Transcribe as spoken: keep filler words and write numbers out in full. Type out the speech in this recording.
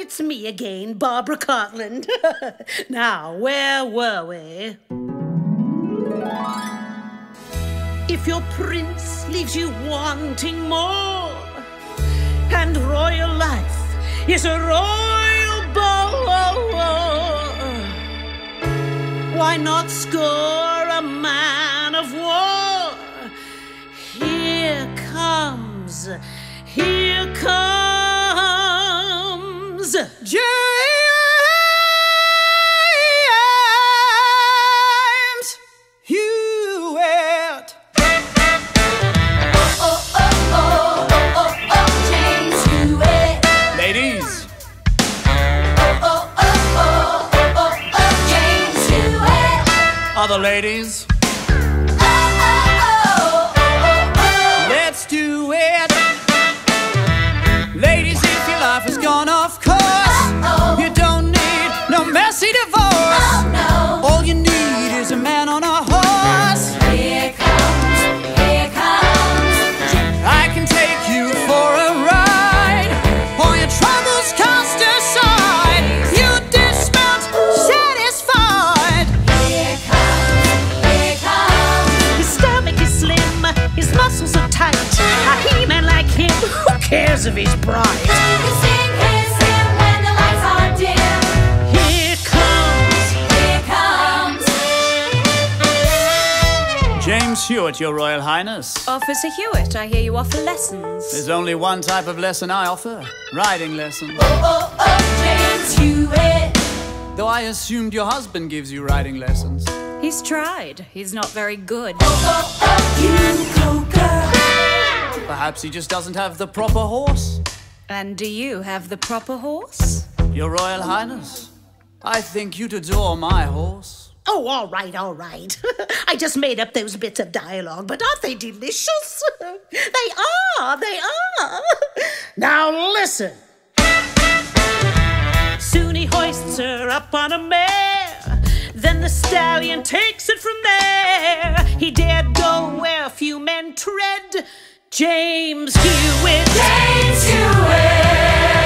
it's me again, Barbara Cartland. Now, where were we? If your prince leaves you wanting more, and royal life is a royal bore, why not score a man of war? Here comes, here comes James Hewitt. Oh, oh, oh, oh, oh, oh, oh, James Hewitt. Ladies. Oh, oh, oh, oh, oh, oh, oh, James Hewitt. Other ladies. Oh, oh, oh, oh, oh, oh. Let's do it. Ladies, if your life has gone off course, Uh-oh. you don't need no messy divorce. Oh, no. All you need is a man on a horse. Here comes, here comes. I can take you for a ride. All your troubles cast aside. You dismount satisfied. Here comes, here comes. His stomach is slim, his muscles are tight. A he-man like him, who cares if he's bright? You sing his hymn when the lights are dim. Here comes Here comes. James Hewitt, your Royal Highness. Officer Hewitt, I hear you offer lessons. There's only one type of lesson I offer. Riding lessons. Oh, oh, oh, James Hewitt. Though I assumed your husband gives you riding lessons. He's tried. He's not very good. Oh, oh, oh, you go, girl. Perhaps he just doesn't have the proper horse. And do you have the proper horse? Your Royal Highness, I think you'd adore my horse. Oh, all right, all right. I just made up those bits of dialogue, but aren't they delicious? They are, they are. Now listen. Soon he hoists her up on a mare. Then the stallion takes it from there. He dared go where few men tread. James Hewitt. James Hewitt.